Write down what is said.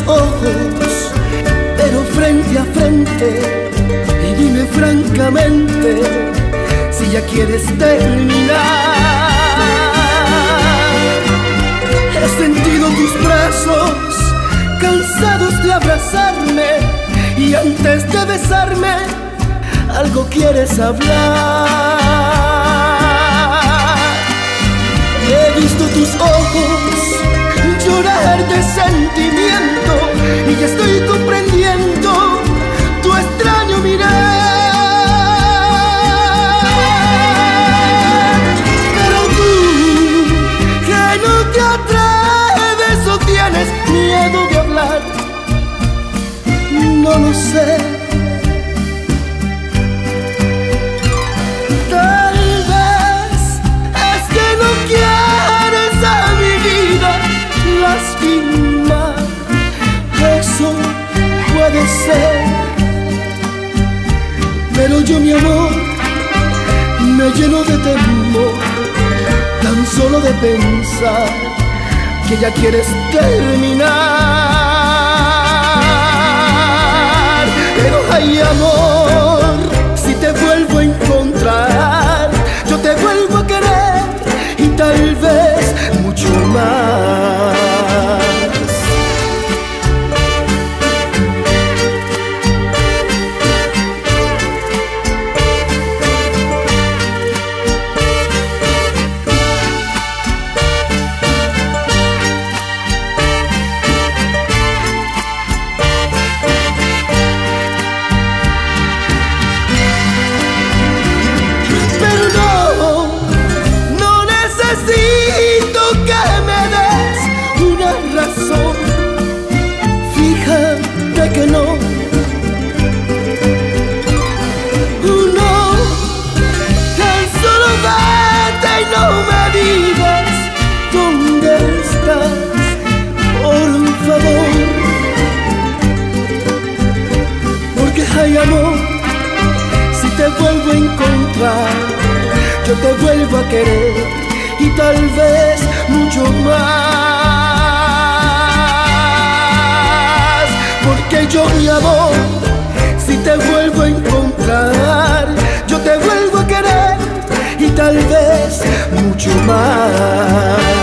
ojos, pero frente a frente, y dime francamente si ya quieres terminar. He sentido tus brazos cansados de abrazarme, y antes de besarme algo quieres hablar. He visto tus ojos llorar de sentimiento, y ya estoy comprendiendo tu extraño mirar. Pero tú, que no te atreves o tienes miedo de hablar, no lo sé. Tal vez es que no quieres a mi vida lastimar, eso puede ser. Pero yo, mi amor, me lleno de temor tan solo de pensar que ya quieres terminar. Pero ay, amor, si te vuelvo a encontrar, yo te vuelvo a querer, y tal vez mucho más. Fíjate que no, tan solo vete y no me digas dónde estás, por favor. Porque ay, amor, si te vuelvo a encontrar, yo te vuelvo a querer, y tal vez mucho más. Porque yo, mi amor, si te vuelvo a encontrar, yo te vuelvo a querer, y tal vez mucho más.